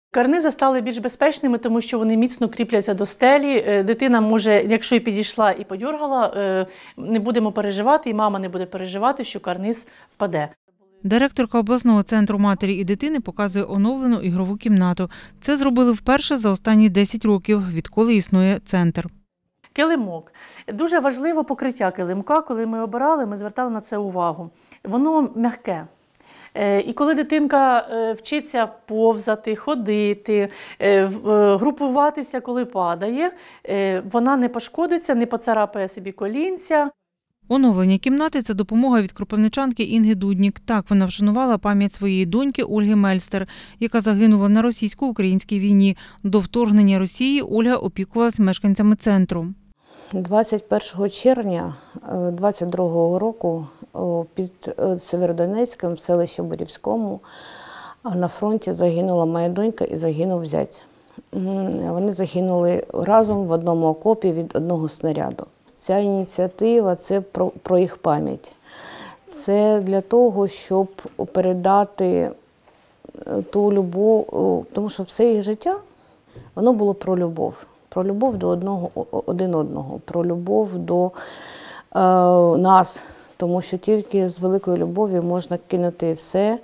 Карнизи стали більш безпечними, тому що вони міцно кріпляться до стелі. Дитина може, якщо і підійшла і подьоргала, не будемо переживати, і мама не буде переживати, що карниз впаде. Директорка обласного центру матері і дитини показує оновлену ігрову кімнату. Це зробили вперше за останні 10 років, відколи існує центр. Килимок. Дуже важливо покриття килимка. Коли ми обирали, ми звертали на це увагу. Воно м'яке. І коли дитинка вчиться повзати, ходити, групуватися, коли падає, вона не пошкодиться, не поцарапає собі колінця. Оновлення кімнати – це допомога від кропивничанки Інги Дуднік. Так вона вшанувала пам'ять своєї доньки Ольги Мельстер, яка загинула на російсько-українській війні. До вторгнення Росії Ольга опікувалась мешканцями центру. 21 червня 22-го року під Сєвєродонецьком, в селищі Борівському, на фронті загинула моя донька і загинув зять. Вони загинули разом в одному окопі від одного снаряду. Ця ініціатива – це про їх пам'ять. Це для того, щоб передати ту любов, тому що все їх життя, воно було про любов. Про любов до один одного, про любов до нас. Тому що тільки з великою любов'ю можна кинути все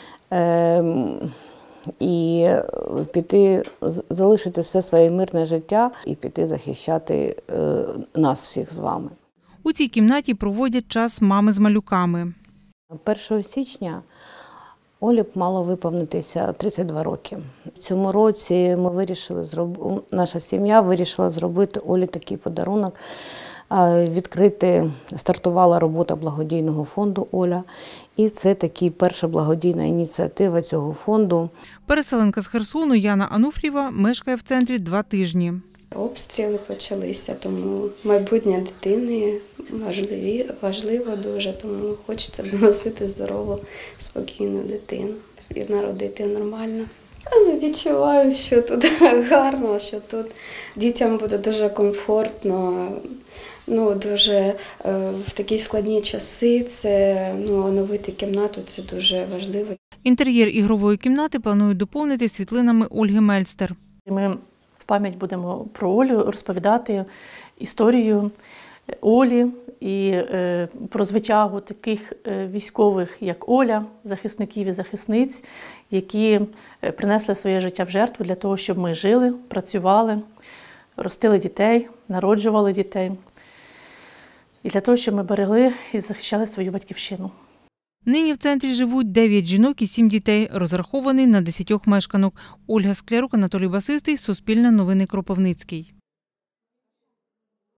і піти, залишити все своє мирне життя і піти захищати нас всіх з вами. У цій кімнаті проводять час мами з малюками. 1 січня Олі б мало виповнитися 32 роки. В цьому році наша сім'я вирішила зробити Олі такий подарунок. Стартувала робота благодійного фонду «Оля». І це така перша благодійна ініціатива цього фонду. Переселенка з Херсону Яна Ануфрієва мешкає в центрі 2 тижні. Обстріли почалися, тому майбутнє дитини важливо дуже, тому хочеться доносити здорову, спокійну дитину і народити нормально. Відчуваю, що тут гарно, що тут дітям буде дуже комфортно. Дуже в такі складні часи оновити кімнату – це дуже важливо. Інтер'єр ігрової кімнати планують доповнити світлинами Ольги Мельстер. Ми в пам'ять будемо про Олю розповідати історію Олі і про звитягу таких військових, як Оля, захисників і захисниць, які принесли своє життя в жертву для того, щоб ми жили, працювали, ростили дітей, народжували дітей. І для того, щоб ми берегли і захищали свою батьківщину. Нині в центрі живуть 9 жінок і 7 дітей, розрахований на 10 мешканок. Ольга Склярук, Анатолій Басистий, Суспільне новини, Кропивницький.